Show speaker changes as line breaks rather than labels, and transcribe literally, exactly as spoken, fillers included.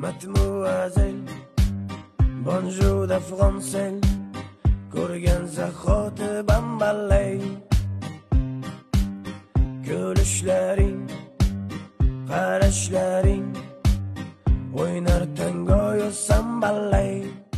Mademoiselle, bonjour de français, ko'rgan zahoti bambalay. Kulishlaring, qarashlaring, o'ynar tangoyu sambalay.